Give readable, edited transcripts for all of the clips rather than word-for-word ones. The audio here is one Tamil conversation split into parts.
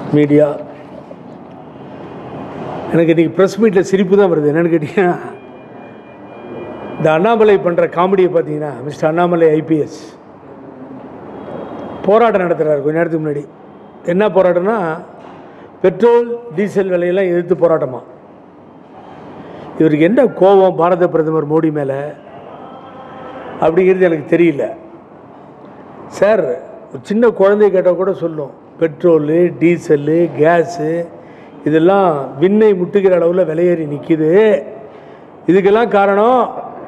மீடியா. எனக்கு இன்றைக்கி ப்ரெஸ் மீட்டில் சிரிப்பு தான் வருது. என்னென்னு கேட்டிங்கன்னா, இந்த அண்ணாமலை பண்ணுற காமெடியை பார்த்தீங்கன்னா, மிஸ்டர் அண்ணாமலை ஐபிஎஸ் போராட்டம் நடத்துகிறார் கொஞ்ச நேரத்துக்கு முன்னாடி. என்ன போராட்டம்னா, பெட்ரோல் டீசல் விலையெல்லாம் எதிர்த்து போராட்டமா. இவருக்கு என்ன கோபம் பாரத பிரதமர் மோடி மேலே அப்படிங்கிறது எனக்கு தெரியல சார். ஒரு சின்ன குழந்தை கேட்டால் கூட சொல்லும், பெட்ரோலு டீசலு கேஸு இதெல்லாம் விண்ணை முட்டுகிற அளவில் விலையேறி நிற்கிது. இதுக்கெல்லாம் காரணம்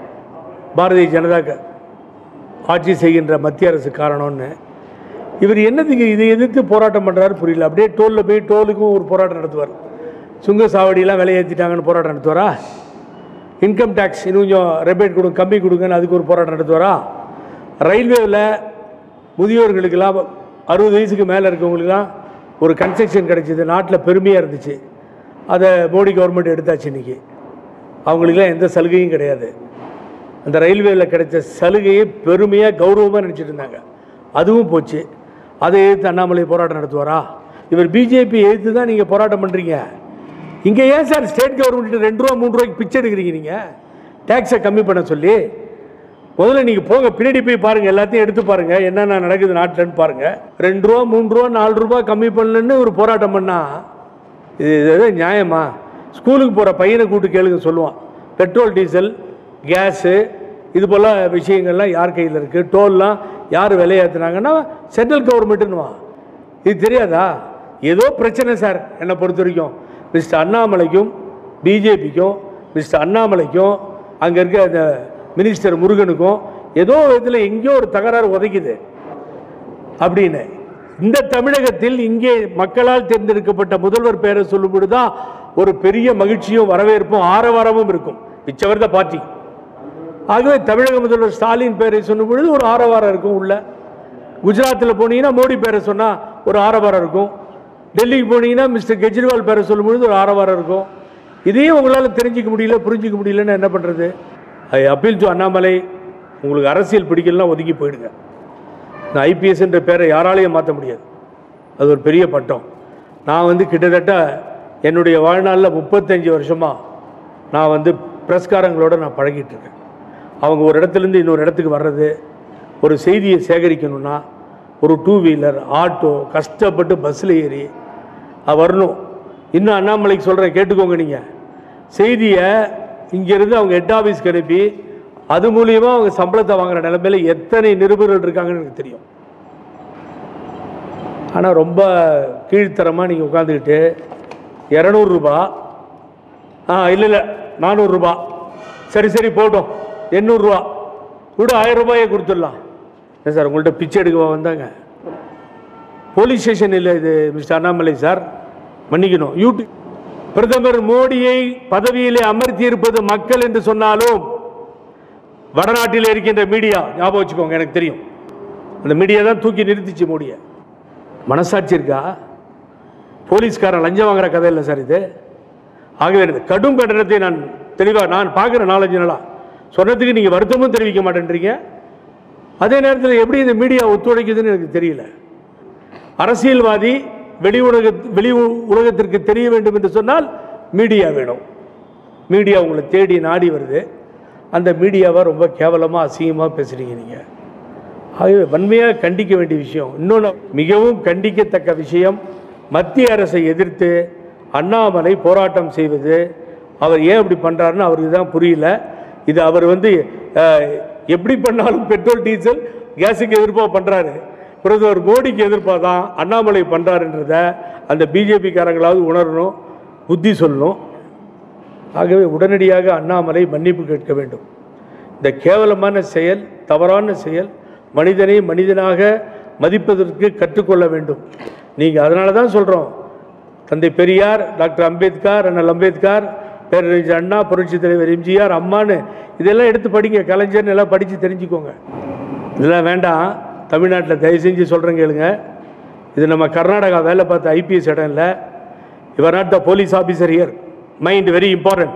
பாரதிய ஜனதா ஆட்சி செய்கின்ற மத்திய அரசு காரணம்னு. இவர் என்னதுக்கு இதை எதிர்த்து போராட்டம் பண்ணுறாரு புரியல. அப்படியே டோலில் போய் டோலுக்கும் ஒரு போராட்டம் நடத்துவார். சுங்க சாவடியெல்லாம் விலையேற்றிட்டாங்கன்னு போராட்டம் நடத்துவாரா? இன்கம் டேக்ஸ் இன்னும் கொஞ்சம் ரெபேட் கொடுங்க, கம்மி கொடுங்கன்னு அதுக்கு ஒரு போராட்டம் நடத்துவாரா? ரயில்வேவில் முதியோர்களுக்கெல்லாம் 60 வயசுக்கு மேலே இருக்கவங்களுக்கெல்லாம் ஒரு கன்செக்ஷன் கிடைச்சிது, நாட்டில் பெருமையாக இருந்துச்சு. அதை மோடி கவர்மெண்ட் எடுத்தாச்சு. இன்றைக்கி அவங்களுக்கெல்லாம் எந்த சலுகையும் கிடையாது. அந்த ரயில்வேவில் கிடைச்ச சலுகையை பெருமையாக கௌரவமாக நினச்சிட்டு இருந்தாங்க, அதுவும் போச்சு. அதை எதிர்த்து அண்ணாமலை போராட்டம் நடத்துவாரா? இவர் பிஜேபி எதிர்த்து தான் நீங்கள் போராட்டம் பண்ணுறீங்க. இங்கே ஏன் சார் ஸ்டேட் கவர்மெண்ட்டு 2 ரூபா 3 ரூபாய்க்கு பிச்சை எடுக்கிறீங்க? நீங்கள் டேக்ஸை கம்மி பண்ண சொல்லி முதல்ல நீங்கள் போங்க, பின்னாடி போய் பாருங்கள், எல்லாத்தையும் எடுத்து பாருங்கள், என்னென்ன நடக்குது நாட்டில்னு பாருங்கள். 2 ரூபா 3 ரூபா 4 ரூபா கம்மி பண்ணலன்னு ஒரு போராட்டம் பண்ணால் இது நியாயமா? ஸ்கூலுக்கு போகிற பையனை கூப்பிட்டு கேளுங்க, சொல்லுவான் பெட்ரோல் டீசல் கேஸு இது போல் விஷயங்கள்லாம் யார் கையில் இருக்குது, டோல்லாம் யார் விலையேற்றுனாங்கன்னா சென்ட்ரல் கவர்மெண்ட்டுன்னுவான். இது தெரியாதா? ஏதோ பிரச்சனை சார். என்னை பொறுத்த வரைக்கும் மிஸ்டர் அண்ணாமலைக்கும் பிஜேபிக்கும், மிஸ்டர் அண்ணாமலைக்கும் அங்கே இருக்க அந்த மினிஸ்டர் முருகனுக்கும் ஏதோ விதத்தில் எங்கேயோ ஒரு தகராறு உதைக்குது அப்படின்னு. இந்த தமிழகத்தில் இங்கே மக்களால் தேர்ந்தெடுக்கப்பட்ட முதல்வர் பெயரை சொல்லும்போது தான் ஒரு பெரிய மகிழ்ச்சியும் வரவேற்பும் ஆரவாரமும் இருக்கும். Whichever the party. ஆகவே தமிழக முதல்வர் ஸ்டாலின் பெயரை சொன்னும் பொழுது ஒரு ஆரவாரம் இருக்கும் உள்ள. குஜராத்தில் போனீங்கன்னா மோடி பேரை சொன்னால் ஒரு ஆரவாரம் இருக்கும். டெல்லிக்கு போனீங்கன்னா மிஸ்டர் கெஜ்ரிவால் பேரை சொல்லும் பொழுது ஒரு ஆரவாரம் இருக்கும். இதையும் உங்களால் தெரிஞ்சிக்க முடியல, புரிஞ்சிக்க முடியலன்னு என்ன பண்ணுறது? ஐ அப்பீல் டு அண்ணாமலை, உங்களுக்கு அரசியல் பிடிக்கலாம் ஒதுக்கி போயிடுங்க. இந்த ஐபிஎஸ் என்ற பேரை யாராலையும் மாற்ற முடியாது. அது ஒரு பெரிய பட்டம். நான் கிட்டத்தட்ட என்னுடைய வாழ்நாளில் 35 வருஷமாக நான் பிரஸ்காரங்களோடு நான் பழகிட்டு இருக்கேன். அவங்க ஒரு இடத்துலேருந்து இன்னொரு இடத்துக்கு வர்றது, ஒரு செய்தியை சேகரிக்கணும்னா ஒரு 2 வீலர் ஆட்டோ கஷ்டப்பட்டு பஸ்ஸில் ஏறி வரணும். இன்னும் அண்ணாமலைக்கு சொல்கிறேன், கேட்டுக்கோங்க. நீங்கள் செய்தியை இங்கேருந்து அவங்க ஹெட் ஆஃபீஸ்க்கு அனுப்பி அது மூலியமாக அவங்க சம்பளத்தை வாங்குகிற நிலைமையில் எத்தனை நிருபர்கள் இருக்காங்கன்னு எனக்கு தெரியும். ஆனால் ரொம்ப கீழ்த்தரமாக நீங்கள் உட்காந்துக்கிட்டு 200 ரூபா, இல்லை 400 ரூபா, சரி போட்டோம் 800 ரூபா கூட 1000 ரூபாயே கொடுத்துடலாம். என்ன சார் உங்கள்கிட்ட பிச்சை எடுக்க வந்தாங்க? போலீஸ் ஸ்டேஷன் இல்லை இது மிஸ்டர் அண்ணாமலை சார், மன்னிக்கணும். யூடியூப் பிரதமர் மோடியை பதவியிலே அமர்த்தி இருப்பது மக்கள் என்று சொன்னாலும் வடநாட்டில் இருக்கின்ற மீடியா, ஞாபகம் வச்சுக்கோங்க, எனக்கு தெரியும், அந்த மீடியா தான் தூக்கி நிறுத்திச்சு மோடியை. மனசாட்சி இருக்கா? போலீஸ்காரன் லஞ்சம் வாங்குற கதை இல்லை சார் இது. ஆகவே கடும் கண்டனத்தை நான் தெளிவாக நான் பார்க்குற 4-5 நாளாக சொன்னதுக்கு நீங்கள் வருத்தமும் தெரிவிக்க மாட்டேன்றீங்க. அதே நேரத்தில் எப்படி இந்த மீடியா ஒத்துழைக்குதுன்னு எனக்கு தெரியல. அரசியல்வாதி வெளி உலகத்திற்கு தெரிய வேண்டும் என்று சொன்னால் மீடியா வேணும். மீடியா உங்களை தேடி நாடி வருது. அந்த மீடியாவை ரொம்ப கேவலமாக அசிங்கமாக பேசுகிறீங்க நீங்கள். ஆகவே வன்மையாக கண்டிக்க வேண்டிய விஷயம். இன்னொன்று மிகவும் கண்டிக்கத்தக்க விஷயம், மத்திய அரசை எதிர்த்து அண்ணாமலை போராட்டம் செய்வது. அவர் ஏன் அப்படி பண்ணுறாருன்னு அவருக்கு தான் புரியல. இது அவர் எப்படி பண்ணாலும் பெட்ரோல் டீசல் கேஸுக்கு எதிர்ப்பாக பண்ணுறாரு. பிரதமர் மோடிக்கு எதிர்ப்பாக தான் அண்ணாமலை பண்ணுறாருன்றத அந்த பிஜேபிக்காரங்களாவது உணரணும், புத்தி சொல்லணும். ஆகவே உடனடியாக அண்ணாமலை மன்னிப்பு கேட்க வேண்டும். இந்த கேவலமான செயல், தவறான செயல், மனிதனை மனிதனாக மதிப்பதற்கு கற்றுக்கொள்ள வேண்டும். நீங்கள் அதனால தான் சொல்கிறோம், தந்தை பெரியார், டாக்டர் அம்பேத்கர், அண்ணல் அம்பேத்கர், பேரறிஞர் அண்ணா, புரட்சி தலைவர் எம்ஜிஆர், அம்மானு இதெல்லாம் எடுத்து படிங்க. கலைஞர்னு எல்லாம் படித்து தெரிஞ்சுக்கோங்க. இதெல்லாம் வேண்டாம். தமிழ்நாட்டில் தயவு செஞ்சு சொல்கிறேன் கேளுங்க, இது நம்ம கர்நாடகா வேலை பார்த்த ஐபிஎஸ் இடம் இல்லை. Your not the police officer here. Mind very important.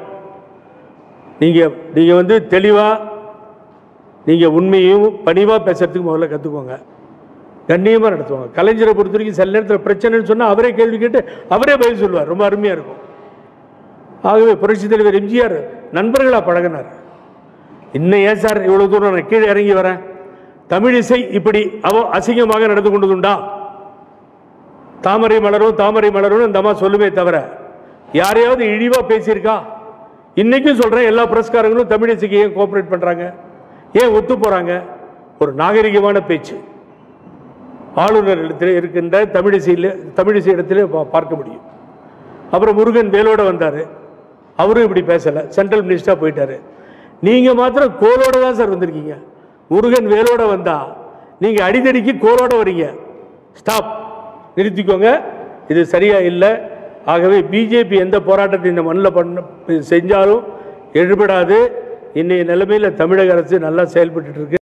நீங்கள் தெளிவாக நீங்கள் உண்மையும் பணிவாக பேசுறதுக்கு முதல்ல கற்றுக்கோங்க. கண்ணியமாக நடத்துவாங்க. கலைஞரை பொறுத்த வரைக்கும் சில நேரத்தில் பிரச்சனைன்னு சொன்னால் அவரே கேள்வி கேட்டு அவரே பதில் சொல்லுவார். ரொம்ப அருமையாக இருக்கும். ஆகவே புரட்சித் தலைவர் எம்ஜிஆர் நண்பர்களாக பழகினார். இன்னும் ஏன் சார் இவ்வளோ தூரம் நான் கீழே இறங்கி வரேன்? தமிழிசை இப்படி அசிங்கமாக நடந்து கொண்டதுண்டா? தாமரை மலரும் தாமரை மலரும் இந்த அம்மா சொல்லுமே தவிர யாரையாவது இழிவாக பேசியிருக்கா? இன்னைக்கும் சொல்கிறேன், எல்லா புரஸ்காரங்களும் தமிழிசைக்கு ஏன் கோஆப்ரேட் பண்ணுறாங்க, ஏன் ஒத்து போகிறாங்க? ஒரு நாகரிகமான பேச்சு ஆளுநர் இடத்துல இருக்கின்ற தமிழிசை இடத்துல பார்க்க முடியும். அப்புறம் முருகன் வேலோட வந்தார், அவரும் இப்படி பேசலை, சென்ட்ரல் மினிஸ்டராக போயிட்டாரு. நீங்கள் மாத்திரம் கோலோட தான் சார் வந்திருக்கீங்க. முருகன் வேலோட வந்தா நீங்கள் அடிதடிக்கு கோலோட வரீங்க. ஸ்டாப், நிறுத்திக்கோங்க, இது சரியா இல்லை. ஆகவே பிஜேபி எந்த போராட்டத்தை இந்த மண்ணில் செஞ்சாலும் எழுபடாது. இன்னைய நிலைமையில் தமிழக அரசு நல்லா செயல்பட்டு இருக்கு.